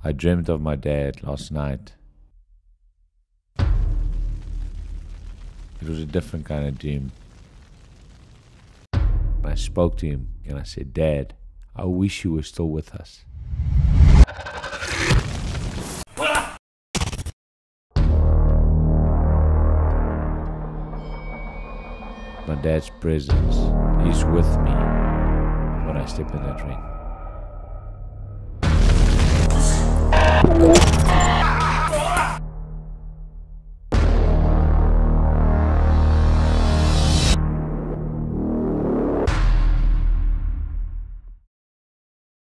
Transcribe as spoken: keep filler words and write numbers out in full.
I dreamed of my dad last night. It was a different kind of dream. I spoke to him and I said, Dad, I wish you were still with us. My dad's presence is with me when I step in that ring.